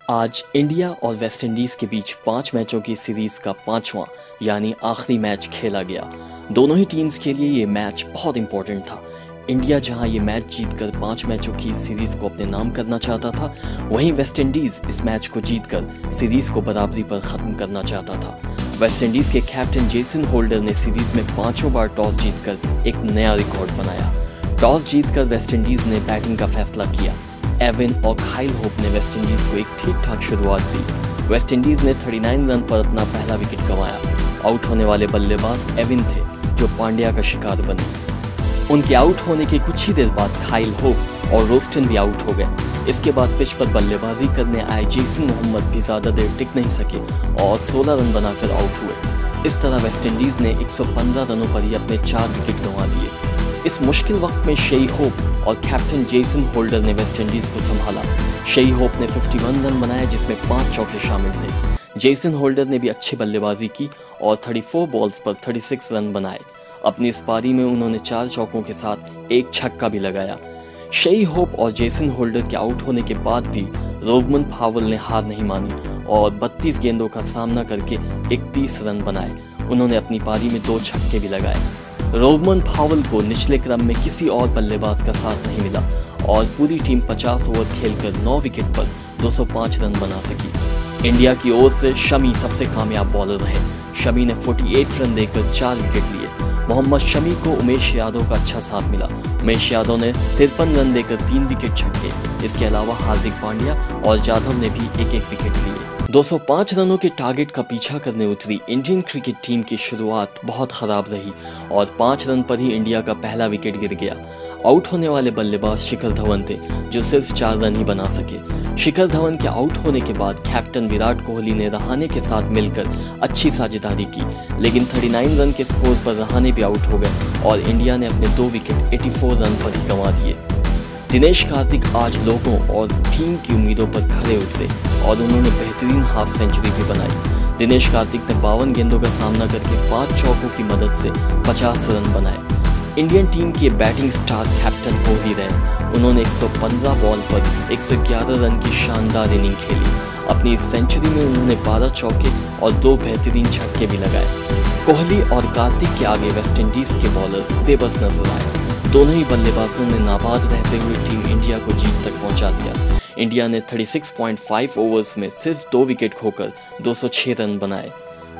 आज इंडिया और वेस्टइंडीज के बीच 5 मैचों की सीरीज का 5वां यानी आखिरी मैच खेला गया। दोनों ही टीम्स के लिए ये मैच बहुत इंपॉर्टेंट था। इंडिया जहां ये मैच जीतकर 5 मैचों की सीरीज को अपने नाम करना चाहता था, वहीं वेस्टइंडीज इस मैच को जीतकर सीरीज को बराबरी पर खत्म करना चाहता था। वेस्टइंडीज के कैप्टन जेसन होल्डर ने सीरीज में 5 बार टॉस जीतकर एक नया रिकॉर्ड बनाया। टॉस जीतकर वेस्टइंडीज ने बैटिंग का फैसला किया। एविन और खाइल होप ने वेस्टइंडीज को एक ठीक ठाक शुरुआत दी। वेस्टइंडीज ने 39 रन पर अपना पहला विकेट गंवाया। आउट होने वाले बल्लेबाज एविन थे, जो पांड्या का शिकार बने। उनके आउट होने के कुछ ही देर बाद खाइल होप और रोस्टन भी आउट हो गए। इसके बाद पिच पर बल्लेबाजी करने आए जेसन मोहम्मद भी ज्यादा देर टिक नहीं सके और 16 रन बनाकर आउट हुए। इस तरह वेस्टइंडीज ने 115 रनों पर ही अपने 4 विकेट गंवा दिए। इस मुश्किल वक्त में शेई होप और कैप्टन जेसन होल्डर ने वेस्टइंडीज को संभाला। शेई होप ने 51 रन बनाए, जिसमें 5 चौके शामिल थे। जेसन होल्डर ने भी अच्छी बल्लेबाजी की और 34 बॉल्स पर 36 रन बनाए। अपनी इस पारी में उन्होंने 4 चौकों के साथ एक छक्का भी लगाया। शेई होप और जेसन होल्डर के आउट होने के बाद भी रोवमन पावेल ने हार नहीं मानी और 32 गेंदों का सामना करके 31 रन बनाए। उन्होंने अपनी पारी में 2 छक्के भी लगाए। रोवमन पावेल को निचले क्रम में किसी और बल्लेबाज का साथ नहीं मिला और पूरी टीम 50 ओवर खेलकर 9 विकेट पर 205 रन बना सकी। इंडिया की ओर से शमी सबसे कामयाब बॉलर रहे। शमी ने 48 रन देकर 4 विकेट लिए। मोहम्मद शमी को उमेश यादव का अच्छा साथ मिला। उमेश यादव ने 53 रन देकर 3 विकेट छक्के। इसके अलावा हार्दिक पांड्या और जाधव ने भी एक विकेट लिए। 205 रनों के टारगेट का पीछा करने उतरी इंडियन क्रिकेट टीम की शुरुआत बहुत खराब रही और 5 रन पर ही इंडिया का पहला विकेट गिर गया। आउट होने वाले बल्लेबाज शिखर धवन थे, जो सिर्फ 4 रन ही बना सके। शिखर धवन के आउट होने के बाद कैप्टन विराट कोहली ने रहाणे के साथ मिलकर अच्छी साझेदारी की, लेकिन 39 रन के स्कोर पर रहाणे भी आउट हो गए और इंडिया ने अपने 2 विकेट 84 रन पर ही गंवा दिए। दिनेश कार्तिक आज लोगों और टीम की उम्मीदों पर खरे उतरे और उन्होंने बेहतरीन हाफ सेंचुरी भी बनाई। दिनेश कार्तिक ने 52 गेंदों का सामना करके 5 चौकों की मदद से 50 रन बनाए। इंडियन टीम के बैटिंग स्टार कैप्टन कोहली रहे। उन्होंने 115 बॉल पर 111 रन की शानदार इनिंग खेली। अपनी इस सेंचुरी में उन्होंने 12 चौके और 2 बेहतरीन छक्के भी लगाए। कोहली और कार्तिक के आगे वेस्टइंडीज के बॉलर्स बेबस नजर आए। दोनों ही बल्लेबाजों ने नाबाद रहते हुए टीम इंडिया को जीत तक पहुंचा दिया। इंडिया ने 36.5 ओवर्स में सिर्फ 2 विकेट खोकर 206 रन बनाए।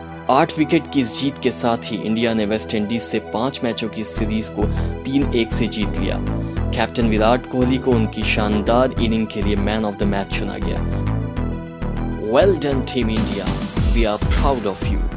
8 विकेट की इस जीत के साथ ही इंडिया ने वेस्टइंडीज से 5 मैचों की सीरीज को 3-1 से जीत लिया। कैप्टन विराट कोहली को उनकी शानदार इनिंग के लिए मैन ऑफ द मैच चुना गया। Well done team India, we are proud of you.